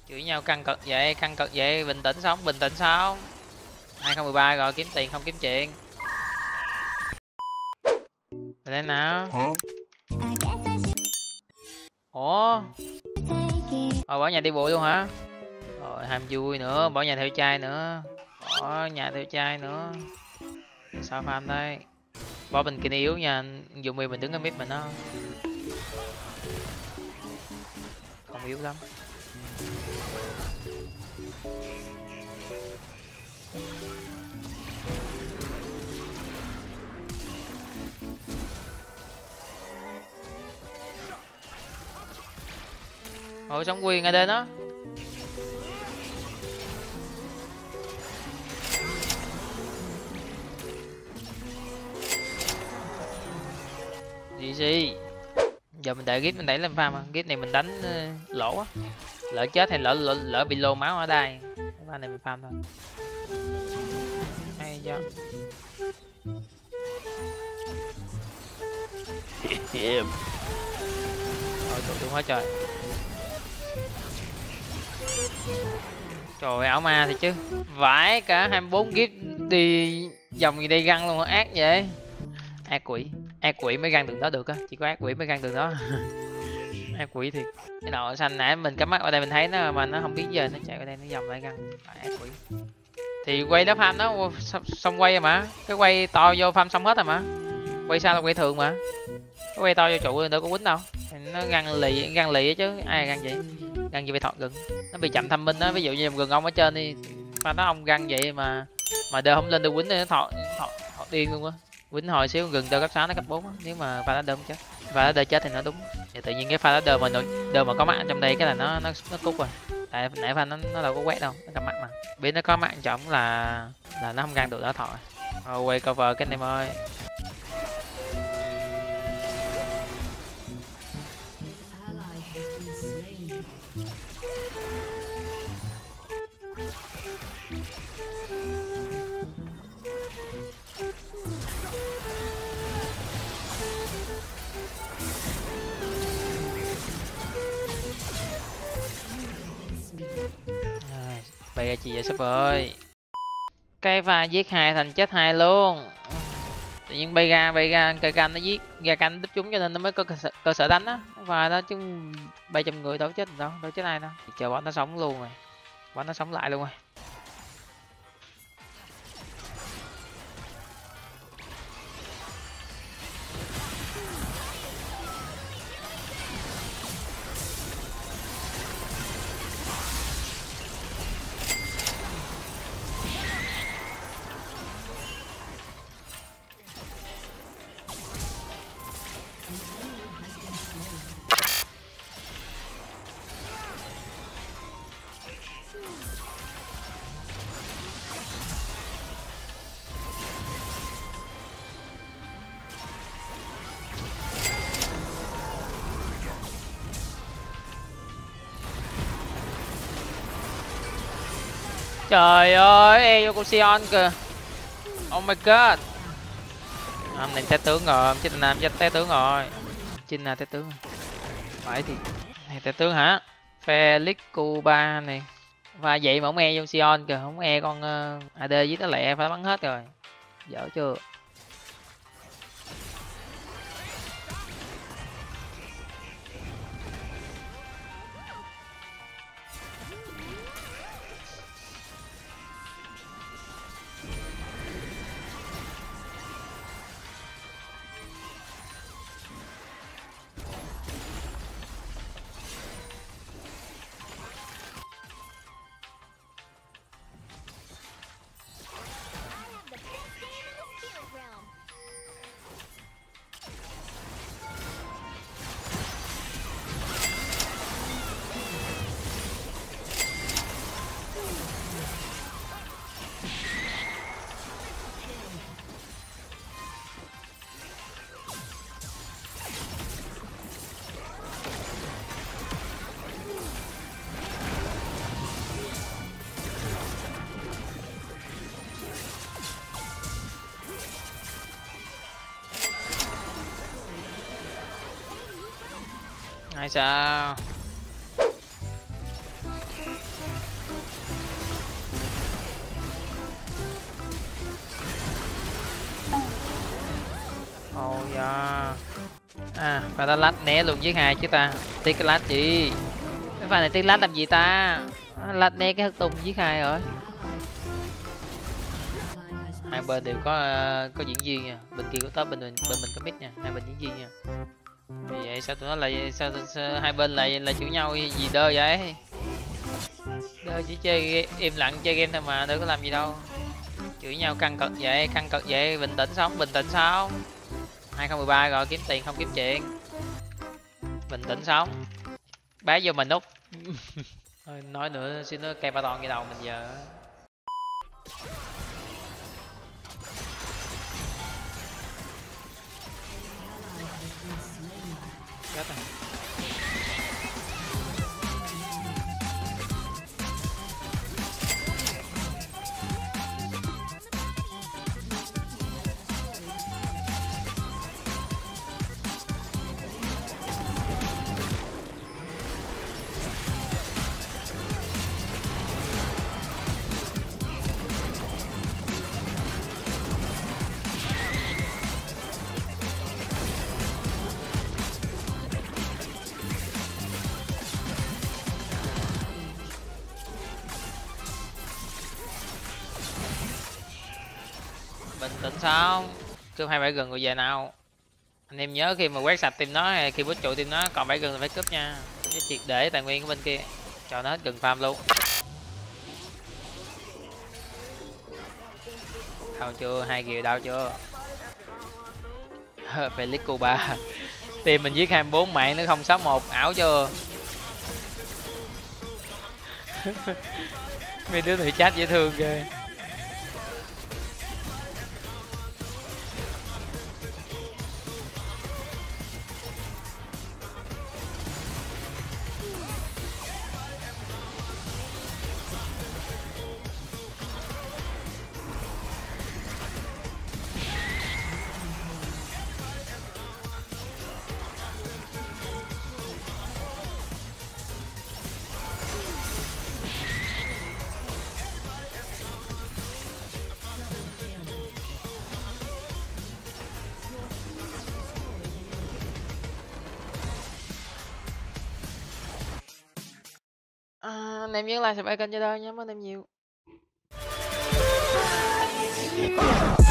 Chửi nhau căng cực vậy, bình tĩnh sống. 2013 rồi, kiếm tiền không kiếm chuyện. Đây nào. Ủa? Bỏ nhà đi bụi luôn hả? Rồi ham vui nữa, bỏ nhà theo trai nữa. Bỏ nhà theo trai nữa. Sao farm đây? Bỏ bình kia yếu nha, dùng mình đứng ở mid mình đó. Không yếu lắm. Ôi sống quyền ở đây đó. Gì giờ mình đợi git mình đẩy lên farm à. Git này mình đánh lỗ á, lỡ chết hay lỡ bị lô máu ở đây, cái pha này mình farm thôi. Hay chưa? Thôi tụi tôi hết trời. Trời ảo ma thì chứ, vãi cả 24 git đi vòng gì đây găng luôn, ác vậy. Ác quỷ mới găng đường đó được á, chỉ có ác quỷ mới găng đường đó. Ác quỷ thiệt. Cái đầu xanh nãy mình cắm mắt ở đây mình thấy nó mà nó không biết giờ nó chạy ở đây nó vòng lại găng. Ác quỷ thì quay đó farm nó xong quay rồi mà, cái quay to vô farm xong hết rồi mà, quay sao là quay thường mà, cái quay to vô trụ đâu có quýnh đâu, nó găng lì chứ ai găng vậy, găng gì phải thọt gừng, nó bị chậm thăm minh đó. Ví dụ như gừng ông ở trên đi pha nó ông găng vậy mà đơ không lên được quýnh thì nó thọt điên luôn á. Quýnh hồi xíu gừng đơ cấp 6 nó cấp 4 á, nếu mà pha nó đơ chết, pha nó đơ chết thì nó đúng. Thì tự nhiên cái pha nó đơ mà có mắt trong đây cái là nó cút rồi. Tại nãy pha nó đâu có quét đâu, nó cầm mặt mà biết nó có mạng trọng là nó không găng được đó thọ. Thôi quay cover cái này ơi. Bây giờ chị vậy sắp ơi, cái pha giết 2 thành chết 2 luôn. Tự nhiên bay ra cây canh nó giết ra canh đúp chúng cho nên nó mới có cơ sở đánh á. Và đó chứ 300 người đâu chết ai đâu. Chờ bọn nó sống luôn rồi, bọn nó sống lại luôn rồi. Trời ơi, Eocution kìa. Oh my god. Ông này té tướng rồi, ông Trinh Nam chết té tướng rồi. Trinh là té tướng. Phải thì này té tướng hả? Felix Cuba này. Và vậy mà ông Eocution kìa, không con AD với nó lẹ phải bắn hết rồi. Dở chưa? Hay sao? Và ta lát né luôn với hai chứ ta. Tiếc cái lát gì. Cái pha này tiếc lát làm gì ta. Lát né cái hất tung giết hai rồi. Hai bên đều có diễn viên nha. Bên kia có top, bên mình có mid nha. Hai bên diễn viên nha. Vì vậy sao tụi nó lại sao hai bên lại chửi nhau gì đơ vậy? Đơ chỉ chơi im lặng chơi game thôi mà, đâu có làm gì đâu. Chửi nhau căng cật vậy, bình tĩnh sống. 2013 rồi, kiếm tiền không kiếm chuyện. Bình tĩnh sống. Bá vô mình nút. Thôi nói nữa xin nó cây ba toàn cái đầu mình giờ. Chết rồi. Bình tĩnh sao? Cướp 27 gần rồi về nào. Anh em nhớ khi mà quét sạch team nó, khi bút trụ team nó còn 7 gần là phải cướp nha. Cái triệt để tài nguyên của bên kia cho nó hết gần farm luôn. Đau chưa? Hai kìa đau chưa? Felix Cuba. Team mình giết 24 mạng nó không 61 ảo chưa? Mấy đứa này chat dễ thương ghê. Anh em nhớ like subscribe kênh cho đôi nhé, cảm ơn em nhiều.